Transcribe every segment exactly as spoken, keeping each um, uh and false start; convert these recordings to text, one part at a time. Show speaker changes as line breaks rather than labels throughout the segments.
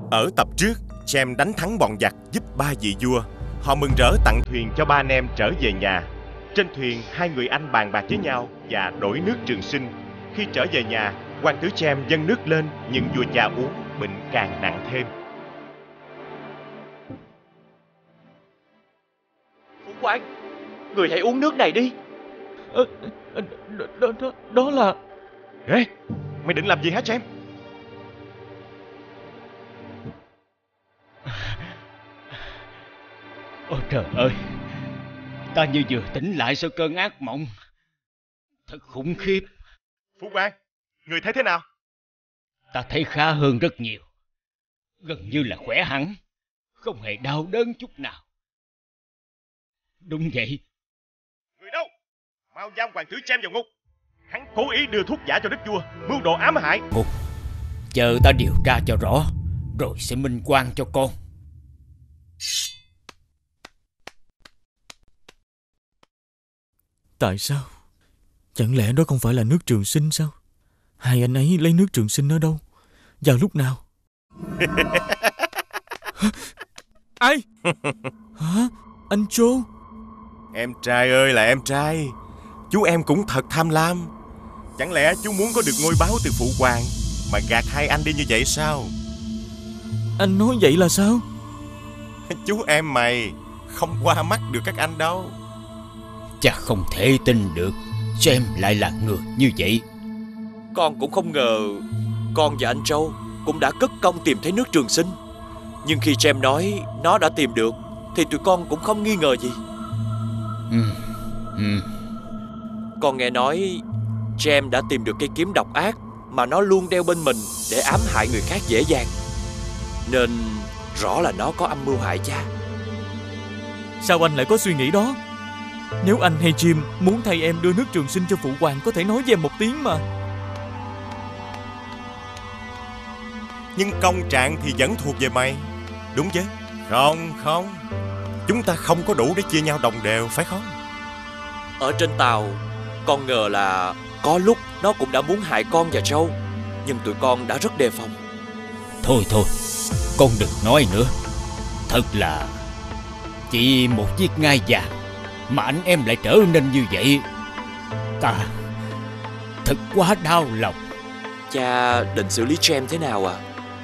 Ở tập trước, James đánh thắng bọn giặc giúp ba vị vua. Họ mừng rỡ tặng thuyền cho ba anh em trở về nhà. Trên thuyền, hai người anh bàn bạc với nhau và đổi nước Trường Sinh. Khi trở về nhà, hoàng tử James dâng nước lên, nhưng vua cha uống, bệnh càng nặng thêm.
Phụ hoàng, người hãy uống nước này đi.
Ờ, đó, đó, đó, đó là...
Ê, mày định làm gì hả James?
Ôi trời ơi, ta như vừa tỉnh lại sau cơn ác mộng. Thật khủng khiếp.
Phụ hoàng, người thấy thế nào?
Ta thấy khá hơn rất nhiều. Gần như là khỏe hẳn, không hề đau đớn chút nào. Đúng vậy.
Người đâu? Mau giam hoàng tử James vào ngục. Hắn cố ý đưa thuốc giả cho đức vua, mưu đồ ám hại.
Ngục, chờ ta điều tra cho rõ, rồi sẽ minh oan cho con.
Tại sao? Chẳng lẽ đó không phải là nước Trường Sinh sao? Hai anh ấy lấy nước Trường Sinh ở đâu? Vào lúc nào? Ai? Hả? Anh Joe?
Em trai ơi là em trai. Chú em cũng thật tham lam. Chẳng lẽ chú muốn có được ngôi báo từ phụ hoàng mà gạt hai anh đi như vậy sao?
Anh nói vậy là sao?
Chú em mày không qua mắt được các anh đâu.
Chắc không thể tin được James lại là người như vậy.
Con cũng không ngờ con và anh Joe cũng đã cất công tìm thấy nước Trường Sinh. Nhưng khi James nói nó đã tìm được thì tụi con cũng không nghi ngờ gì.
Ừ, ừ.
Con nghe nói James đã tìm được cây kiếm độc ác mà nó luôn đeo bên mình để ám hại người khác dễ dàng. Nên rõ là nó có âm mưu hại cha.
Sao anh lại có suy nghĩ đó? Nếu anh hay Jim muốn thay em đưa nước Trường Sinh cho phụ hoàng, có thể nói với em một tiếng mà.
Nhưng công trạng thì vẫn thuộc về mày, đúng chứ? Không, không. Chúng ta không có đủ để chia nhau đồng đều, phải không?
Ở trên tàu, con ngờ là có lúc nó cũng đã muốn hại con và Joe, nhưng tụi con đã rất đề phòng.
Thôi thôi, con đừng nói nữa. Thật là chỉ một chiếc ngai vàng mà anh em lại trở nên như vậy. Ta thật quá đau lòng.
Cha định xử lý James thế nào à?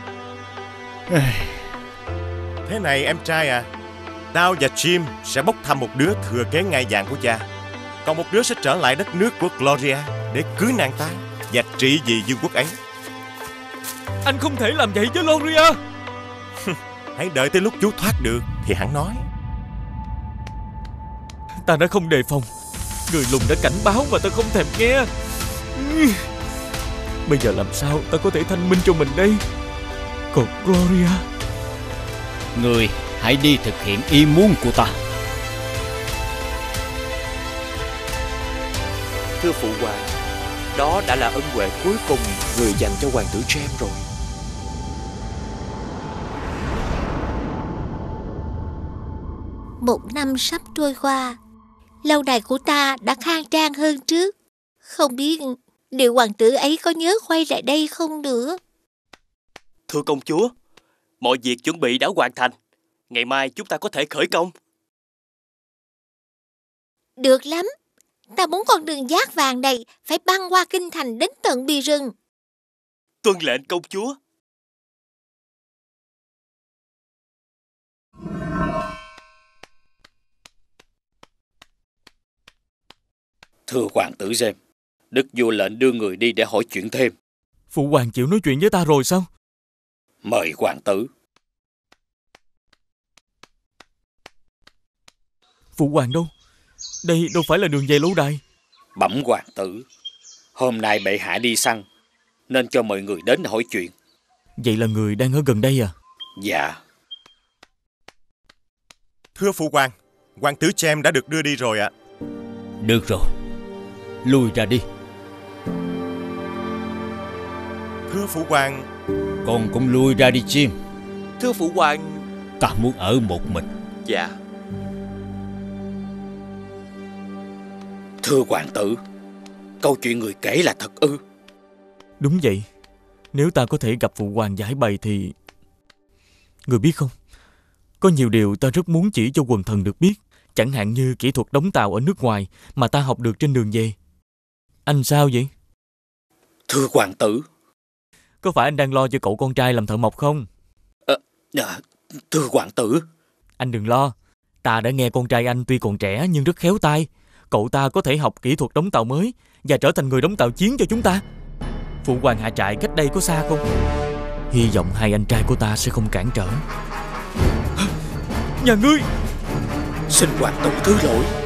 Thế này em trai à, tao và Jim sẽ bốc thăm một đứa thừa kế ngai vàng của cha. Còn một đứa sẽ trở lại đất nước của Gloria để cưới nàng ta và trị vì vương quốc ấy.
Anh không thể làm vậy với Gloria.
Hãy đợi tới lúc chú thoát được thì hắn nói.
Ta đã không đề phòng. Người lùn đã cảnh báo mà ta không thèm nghe. Bây giờ làm sao ta có thể thanh minh cho mình đây? Còn Gloria,
người hãy đi thực hiện ý muốn của ta.
Thưa phụ hoàng, đó đã là ân huệ cuối cùng người dành cho hoàng tử James rồi.
Một năm sắp trôi qua, lâu đài của ta đã khang trang hơn trước. Không biết liệu hoàng tử ấy có nhớ quay lại đây không nữa.
Thưa công chúa, mọi việc chuẩn bị đã hoàn thành. Ngày mai chúng ta có thể khởi công.
Được lắm. Ta muốn con đường giác vàng này phải băng qua kinh thành đến tận bìa rừng.
Tuân lệnh công chúa.
Thưa hoàng tử James, đức vua lệnh đưa người đi để hỏi chuyện thêm.
phụ hoàng chịu nói chuyện với ta rồi sao?
Mời hoàng tử.
Phụ hoàng đâu? Đây đâu phải là đường về lâu đài.
Bẩm hoàng tử, hôm nay bệ hạ đi săn nên cho mọi người đến hỏi chuyện.
Vậy là người đang ở gần đây à?
Dạ.
Thưa phụ hoàng, hoàng tử James đã được đưa đi rồi ạ.
Được rồi, lui ra đi.
Thưa phụ hoàng.
Con cũng lui ra đi Jim.
Thưa phụ hoàng.
Ta muốn ở một mình.
Dạ.
Thưa hoàng tử, câu chuyện người kể là thật ư?
Đúng vậy. Nếu ta có thể gặp phụ hoàng giải bày thì... Người biết không, có nhiều điều ta rất muốn chỉ cho quần thần được biết. Chẳng hạn như kỹ thuật đóng tàu ở nước ngoài mà ta học được trên đường về. Anh sao vậy?
Thưa hoàng tử.
Có phải anh đang lo cho cậu con trai làm thợ mộc không?
À, à, thưa hoàng tử.
Anh đừng lo. Ta đã nghe con trai anh tuy còn trẻ nhưng rất khéo tay. Cậu ta có thể học kỹ thuật đóng tàu mới và trở thành người đóng tàu chiến cho chúng ta. Phụ hoàng hạ trại cách đây có xa không? Hy vọng hai anh trai của ta sẽ không cản trở. Nhà ngươi!
Xin hoàng tử thứ lỗi.